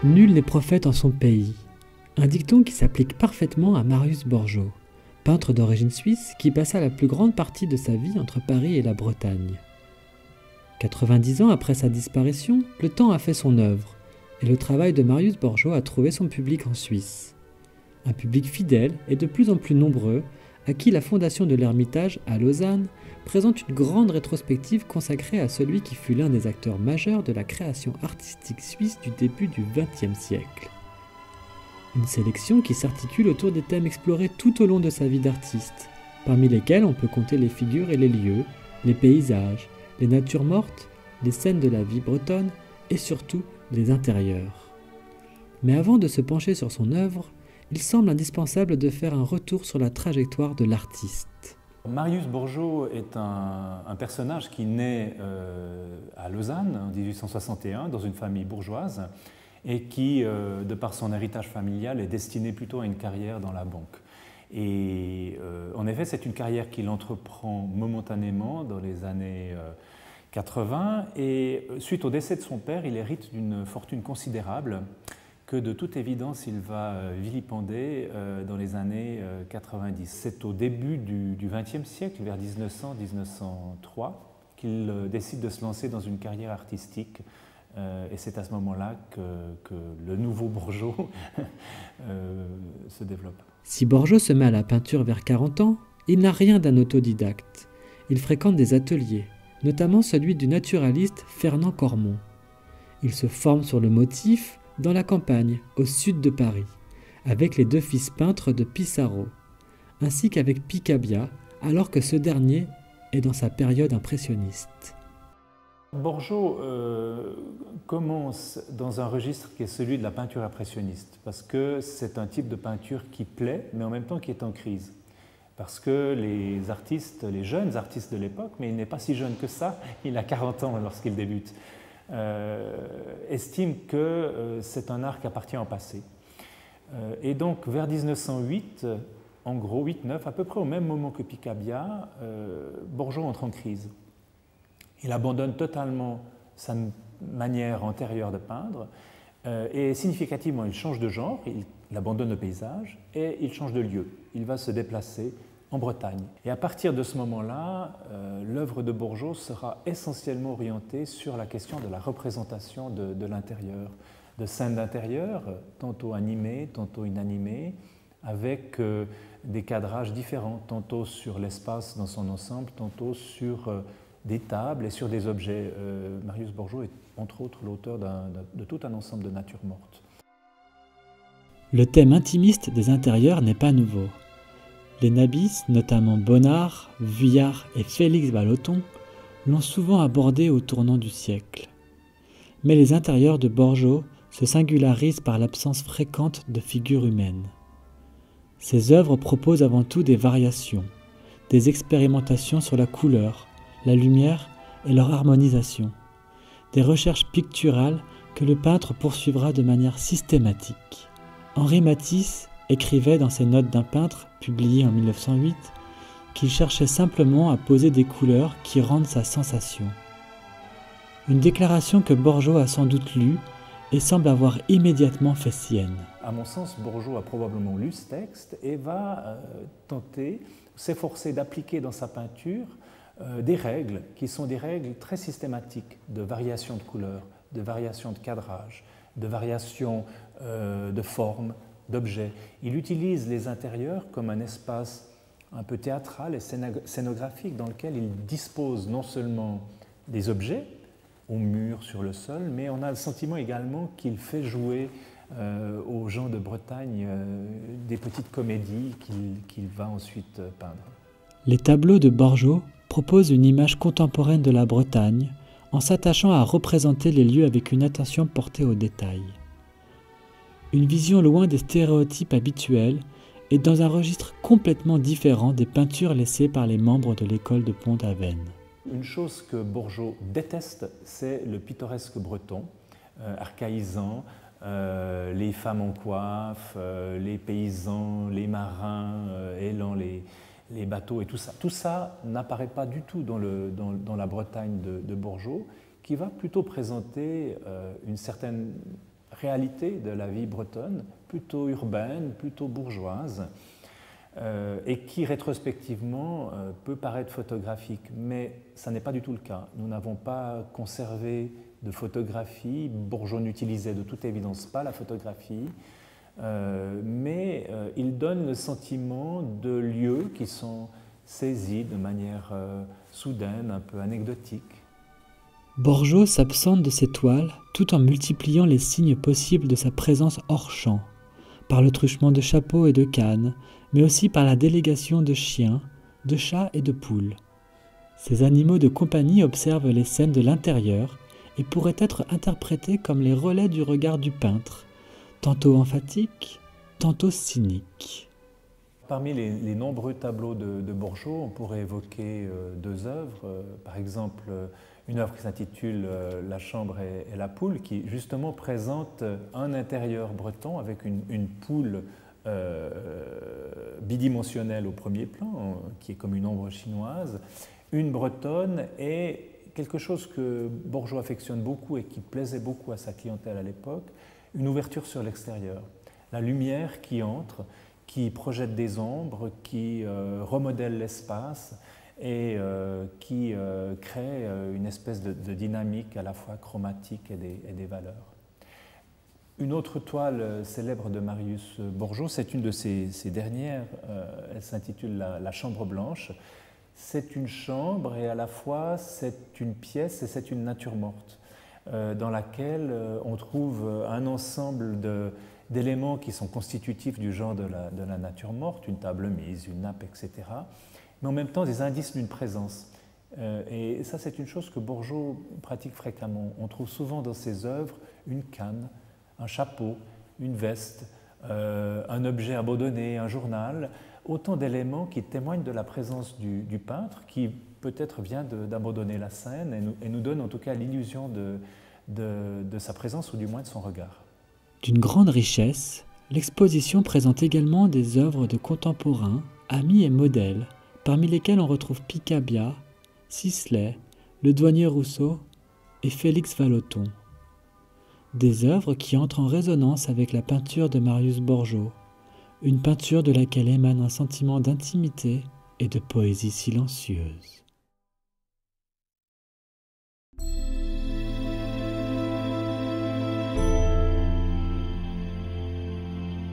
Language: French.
Nul n'est prophète en son pays. Un dicton qui s'applique parfaitement à Marius Borgeaud, peintre d'origine suisse qui passa la plus grande partie de sa vie entre Paris et la Bretagne. 90 ans après sa disparition, le temps a fait son œuvre, et le travail de Marius Borgeaud a trouvé son public en Suisse. Un public fidèle et de plus en plus nombreux, à qui la fondation de l'Ermitage, à Lausanne, présente une grande rétrospective consacrée à celui qui fut l'un des acteurs majeurs de la création artistique suisse du début du XXe siècle. Une sélection qui s'articule autour des thèmes explorés tout au long de sa vie d'artiste, parmi lesquels on peut compter les figures et les lieux, les paysages, les natures mortes, les scènes de la vie bretonne et surtout les intérieurs. Mais avant de se pencher sur son œuvre, il semble indispensable de faire un retour sur la trajectoire de l'artiste. Marius Borgeaud est un personnage qui naît à Lausanne en 1861 dans une famille bourgeoise et qui, de par son héritage familial, est destiné plutôt à une carrière dans la banque. Et en effet, c'est une carrière qu'il entreprend momentanément dans les années 80 et suite au décès de son père, il hérite d'une fortune considérable que de toute évidence il va vilipender dans les années 90. C'est au début du XXe siècle, vers 1900-1903, qu'il décide de se lancer dans une carrière artistique et c'est à ce moment-là que le nouveau Borgeaud se développe. Si Borgeaud se met à la peinture vers 40 ans, il n'a rien d'un autodidacte. Il fréquente des ateliers, notamment celui du naturaliste Fernand Cormon. Il se forme sur le motif dans la campagne, au sud de Paris, avec les deux fils peintres de Pissarro, ainsi qu'avec Picabia, alors que ce dernier est dans sa période impressionniste. Borgeaud commence dans un registre qui est celui de la peinture impressionniste, parce que c'est un type de peinture qui plaît, mais en même temps qui est en crise. Parce que les artistes, les jeunes artistes de l'époque, mais il n'est pas si jeune que ça, il a 40 ans lorsqu'il débute, estiment que c'est un art qui appartient au passé. Et donc vers 1908, en gros 8-9, à peu près au même moment que Picabia, Borgeaud entre en crise. Il abandonne totalement sa manière antérieure de peindre et significativement, il change de genre, il abandonne le paysage et il change de lieu. Il va se déplacer en Bretagne. Et à partir de ce moment-là, l'œuvre de Borgeaud sera essentiellement orientée sur la question de la représentation de l'intérieur, de scènes d'intérieur, tantôt animées, tantôt inanimées, avec des cadrages différents, tantôt sur l'espace dans son ensemble, tantôt sur des tables et sur des objets. Marius Borgeaud est entre autres l'auteur de tout un ensemble de natures mortes. Le thème intimiste des intérieurs n'est pas nouveau. Les nabis, notamment Bonnard, Vuillard et Félix Vallotton, l'ont souvent abordé au tournant du siècle. Mais les intérieurs de Borgeaud se singularisent par l'absence fréquente de figures humaines. Ses œuvres proposent avant tout des variations, des expérimentations sur la couleur, la lumière et leur harmonisation, des recherches picturales que le peintre poursuivra de manière systématique. Henri Matisse écrivait dans ses notes d'un peintre, publiées en 1908, qu'il cherchait simplement à poser des couleurs qui rendent sa sensation. Une déclaration que Borgeaud a sans doute lue et semble avoir immédiatement fait sienne. À mon sens, Borgeaud a probablement lu ce texte et va tenter, s'efforcer d'appliquer dans sa peinture des règles qui sont des règles très systématiques de variation de couleurs, de variation de cadrage, de variation de forme, d'objets. Il utilise les intérieurs comme un espace un peu théâtral et scénographique dans lequel il dispose non seulement des objets, au mur, sur le sol, mais on a le sentiment également qu'il fait jouer aux gens de Bretagne des petites comédies qu'il va ensuite peindre. Les tableaux de Borgeaud proposent une image contemporaine de la Bretagne en s'attachant à représenter les lieux avec une attention portée aux détails. Une vision loin des stéréotypes habituels et dans un registre complètement différent des peintures laissées par les membres de l'école de Pont-Aven. Une chose que Borgeaud déteste, c'est le pittoresque breton, archaïsant, les femmes en coiffe, les paysans, les marins, élant les bateaux et tout ça. Tout ça n'apparaît pas du tout dans la Bretagne de Borgeaud, qui va plutôt présenter une certaine réalité de la vie bretonne, plutôt urbaine, plutôt bourgeoise, et qui rétrospectivement peut paraître photographique, mais ça n'est pas du tout le cas. Nous n'avons pas conservé de photographie. Bourgeot n'utilisait de toute évidence pas la photographie, mais il donne le sentiment de lieux qui sont saisis de manière soudaine, un peu anecdotique. Borgeot s'absente de ses toiles tout en multipliant les signes possibles de sa présence hors champ, par le truchement de chapeaux et de cannes, mais aussi par la délégation de chiens, de chats et de poules. Ces animaux de compagnie observent les scènes de l'intérieur et pourraient être interprétés comme les relais du regard du peintre, tantôt emphatique, tantôt cynique. Parmi les nombreux tableaux de Borgeot, on pourrait évoquer deux œuvres. Par exemple, une œuvre qui s'intitule « La chambre et la poule », qui justement présente un intérieur breton avec une poule bidimensionnelle au premier plan, qui est comme une ombre chinoise, une bretonne et quelque chose que Borgeot affectionne beaucoup et qui plaisait beaucoup à sa clientèle à l'époque, une ouverture sur l'extérieur. La lumière qui entre, qui projette des ombres, qui remodèle l'espace et qui crée une espèce de dynamique à la fois chromatique et des valeurs. Une autre toile célèbre de Marius Borgeot, c'est une de ses dernières, elle s'intitule La chambre blanche. C'est une chambre et à la fois c'est une pièce et c'est une nature morte dans laquelle on trouve un ensemble d'éléments qui sont constitutifs du genre de la nature morte, une table mise, une nappe, etc., mais en même temps des indices d'une présence. Et ça, c'est une chose que Borgeot pratique fréquemment. On trouve souvent dans ses œuvres une canne, un chapeau, une veste, un objet abandonné, un journal, autant d'éléments qui témoignent de la présence du peintre, qui peut-être vient d'abandonner la scène et nous donne en tout cas l'illusion de sa présence ou du moins de son regard. D'une grande richesse, l'exposition présente également des œuvres de contemporains, amis et modèles, parmi lesquels on retrouve Picabia, Sisley, le douanier Rousseau et Félix Vallotton. Des œuvres qui entrent en résonance avec la peinture de Marius Borgeot, une peinture de laquelle émane un sentiment d'intimité et de poésie silencieuse.